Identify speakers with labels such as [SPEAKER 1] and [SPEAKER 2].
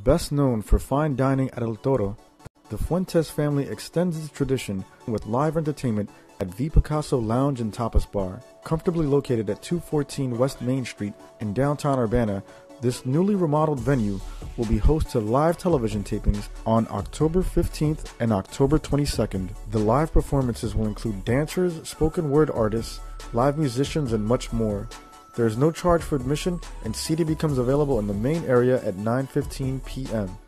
[SPEAKER 1] Best known for fine dining at El Toro, the Fuentes family extends its tradition with live entertainment at the PICASSO Lounge and Tapas Bar. Comfortably located at 214 West Main Street in downtown Urbana, this newly remodeled venue will be host to live television tapings on October 15th and October 22nd. The live performances will include dancers, spoken word artists, live musicians, and much more. There is no charge for admission, and seating becomes available in the main area at 9:15 p.m.